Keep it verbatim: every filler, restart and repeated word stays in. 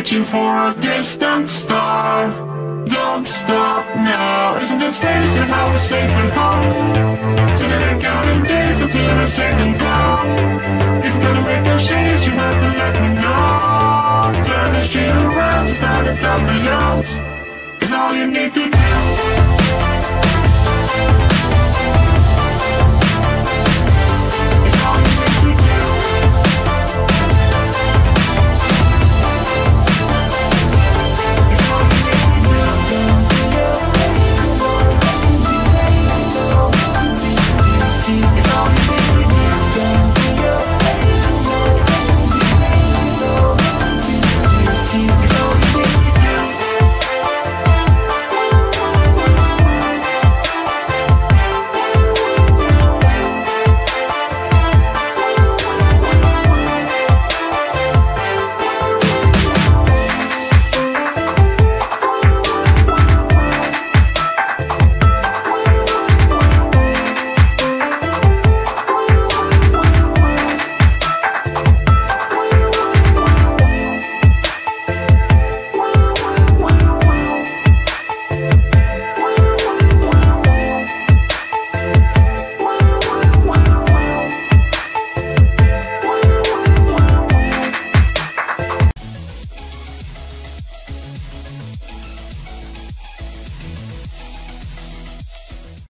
reaching for a distant star. Don't stop now. Isn't it strange how we're safe at home? So that I'm counting days until the second glow. If you're gonna make a change, you have to let me know. Turn the shit around, start at the top of yours. It's all you need to do.